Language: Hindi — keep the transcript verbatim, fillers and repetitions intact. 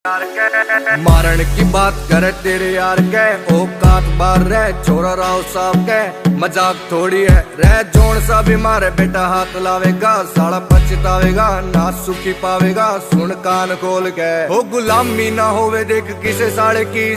मारण की बात करे तेरे यार के, ओ कात बार रह छोरा राव साहब के, मजाक थोड़ी है रह जोन सा भी मारे बेटा हाथ लावेगा, साला पछतावेगा ना सुखी पावेगा, सुन कान खोल के। ओ गुलामी ना होवे देख किसे साले की।